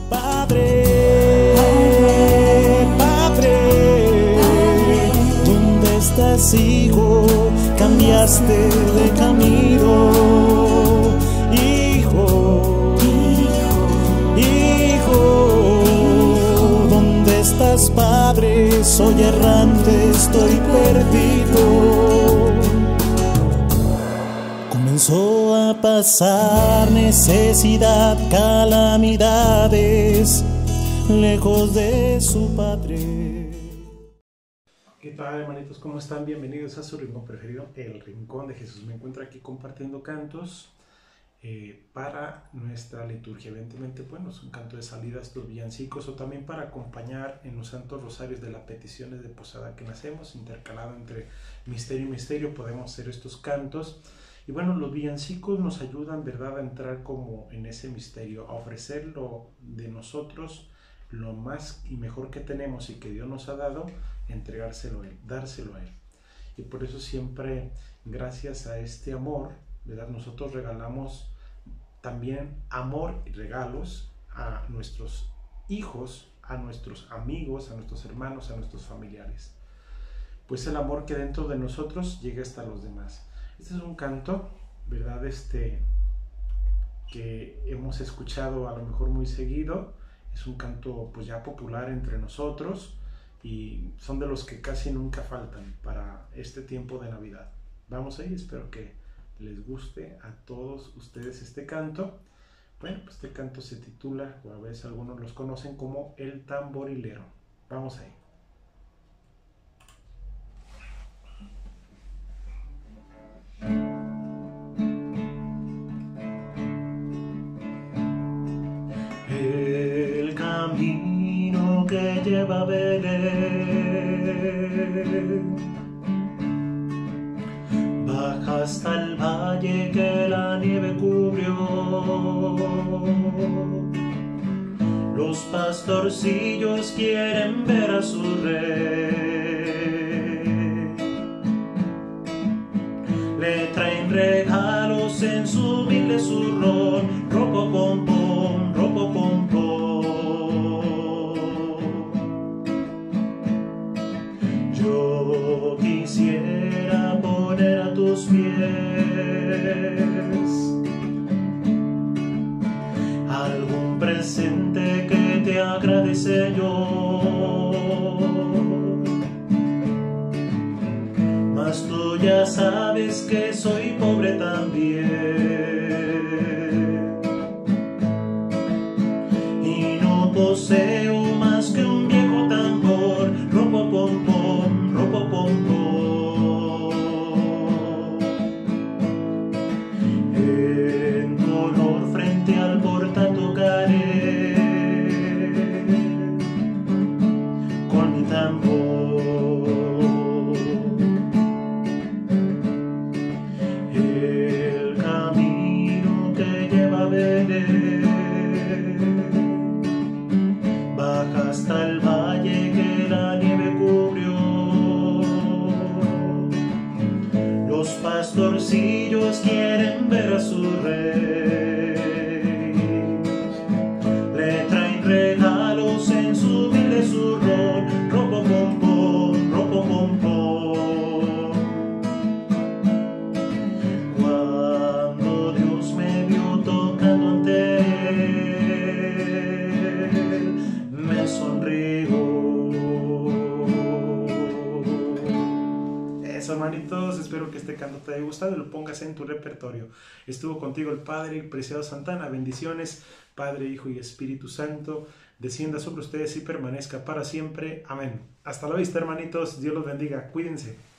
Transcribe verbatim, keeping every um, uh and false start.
Padre, Padre, ¿dónde estás, hijo? Cambiaste de camino, hijo, hijo, ¿dónde estás, Padre? Soy errante, estoy perdido. Comenzó a pasar necesidad, calamidades, lejos de su Padre. ¿Qué tal, hermanitos? ¿Cómo están? Bienvenidos a su rincón preferido, el Rincón de Jesús. Me encuentro aquí compartiendo cantos eh, para nuestra liturgia. Evidentemente, bueno, es un canto de salida, estos villancicos, o también para acompañar en los santos rosarios de las peticiones de posada que nacemos, intercalado entre misterio y misterio, podemos hacer estos cantos. Y bueno, los villancicos nos ayudan, ¿verdad?, a entrar como en ese misterio, a ofrecer lo de nosotros, lo más y mejor que tenemos y que Dios nos ha dado, entregárselo a Él, dárselo a Él. Y por eso siempre, gracias a este amor, ¿verdad?, nosotros regalamos también amor y regalos a nuestros hijos, a nuestros amigos, a nuestros hermanos, a nuestros familiares. Pues el amor que dentro de nosotros llega hasta los demás. Este es un canto, ¿verdad?, este, que hemos escuchado a lo mejor muy seguido. Es un canto pues ya popular entre nosotros y son de los que casi nunca faltan para este tiempo de Navidad. Vamos ahí, espero que les guste a todos ustedes este canto. Bueno, pues este canto se titula, o a veces algunos los conocen como El Tamborilero. Vamos ahí. El camino que lleva a Belén baja hasta el valle que la nieve cubrió. Los pastorcillos quieren ver a su rey, le traen regalos en su humilde zurrón, ropo pom pom, ropo pom pom. Yo quisiera poner a tus pies algún presente que te agrade, Señor, mas tú ya sabes que soy pobre también y no poseo más que un viejo tambor, ropo pom pom, ropo pom pom. En tu honor frente al portal tocaré con mi tambor. El camino que lleva a Belén baja hasta el valle que la nieve cubrió. Los pastorcillos quieren ver a su rey, le traen regalos en su humilde zurrón, ropo pom pom, ropo pom pom. Cuando Dios me vio tocando ante Él, me sonrió. Eso, hermanitos, espero que este canto te haya gustado y lo pongas en tu repertorio. Estuvo contigo el Padre y Preciado Santana. Bendiciones, Padre, Hijo y Espíritu Santo, descienda sobre ustedes y permanezca para siempre. Amén. Hasta la vista, hermanitos. Dios los bendiga. Cuídense.